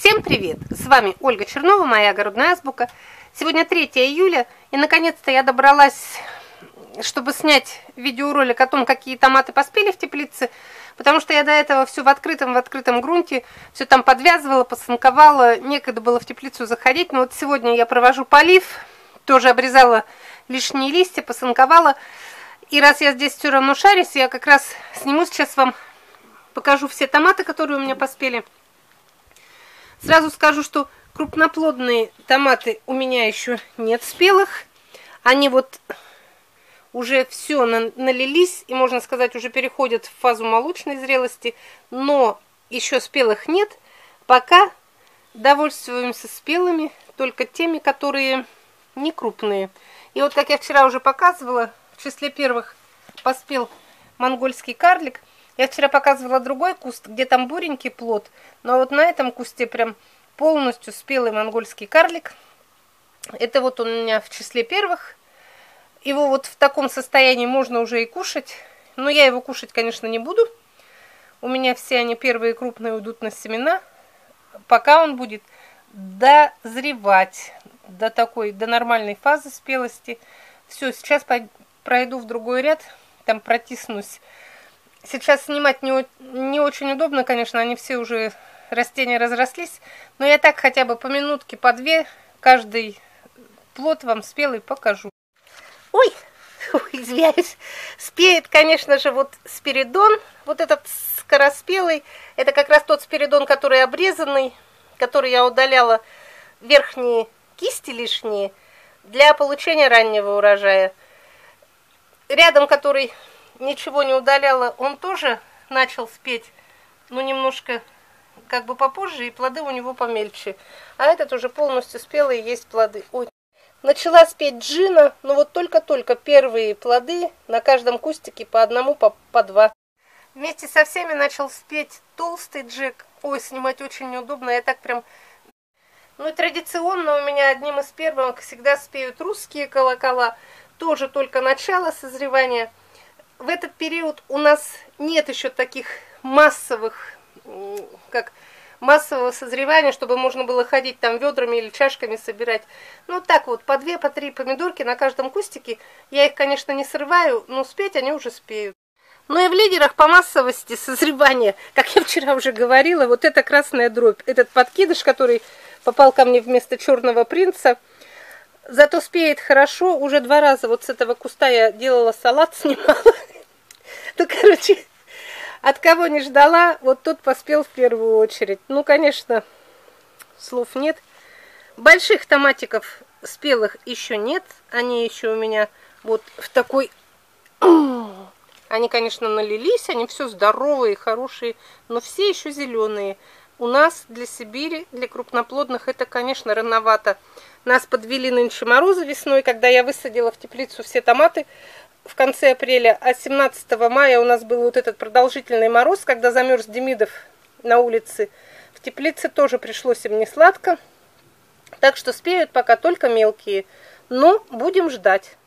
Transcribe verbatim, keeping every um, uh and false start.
Всем привет! С вами Ольга Чернова, моя огородная азбука. Сегодня третье июля, и наконец-то я добралась, чтобы снять видеоролик о том, какие томаты поспели в теплице, потому что я до этого все в открытом, в открытом грунте, все там подвязывала, посынковала, некогда было в теплицу заходить, но вот сегодня я провожу полив, тоже обрезала лишние листья, посынковала, и раз я здесь все равно шарюсь, я как раз сниму сейчас вам, покажу все томаты, которые у меня поспели. Сразу скажу, что крупноплодные томаты у меня еще нет спелых. Они вот уже все налились и, можно сказать, уже переходят в фазу молочной зрелости. Но еще спелых нет. Пока довольствуемся спелыми, только теми, которые не крупные. И вот, как я вчера уже показывала, в числе первых поспел монгольский карлик. Я вчера показывала другой куст, где там буренький плод, но вот на этом кусте прям полностью спелый монгольский карлик. Это вот он у меня в числе первых. Его вот в таком состоянии можно уже и кушать, но я его кушать, конечно, не буду. У меня все они первые крупные уйдут на семена, пока он будет дозревать до такой, до нормальной фазы спелости. Все, сейчас пройду в другой ряд, там протиснусь. Сейчас снимать не, не очень удобно, конечно, они все уже, растения разрослись, но я так хотя бы по минутке, по две, каждый плод вам спелый покажу. Ой, ой, извиняюсь, спеет, конечно же, вот спиридон, вот этот скороспелый, это как раз тот спиридон, который обрезанный, который я удаляла верхние кисти лишние для получения раннего урожая. Рядом, который ничего не удаляла, он тоже начал спеть, но немножко как бы попозже, и плоды у него помельче. А этот уже полностью спелый, есть плоды. Ой. Начала спеть джина, но вот только-только первые плоды, на каждом кустике по одному, по, по два. Вместе со всеми начал спеть толстый джек. Ой, снимать очень неудобно, я так прям... Ну и традиционно у меня одним из первых всегда спеют русские колокола. Тоже только начало созревания. В этот период у нас нет еще таких массовых, как массового созревания, чтобы можно было ходить там ведрами или чашками собирать. Ну так вот, по две, по три помидорки на каждом кустике. Я их, конечно, не срываю, но спеть они уже спеют. Ну и в лидерах по массовости созревания, как я вчера уже говорила, вот эта красная дробь, этот подкидыш, который попал ко мне вместо черного принца, зато спеет хорошо. Уже два раза вот с этого куста я делала салат, снимала. Ну, короче, от кого не ждала, вот тот поспел в первую очередь. Ну, конечно, слов нет. Больших томатиков спелых еще нет. Они еще у меня вот в такой... Они, конечно, налились, они все здоровые, хорошие, но все еще зеленые. У нас для Сибири, для крупноплодных, это, конечно, рановато. Нас подвели нынче морозы весной, когда я высадила в теплицу все томаты в конце апреля, а семнадцатого мая у нас был вот этот продолжительный мороз, когда замерз Демидов на улице. В теплице тоже пришлось им не сладко, так что спеют пока только мелкие, но будем ждать.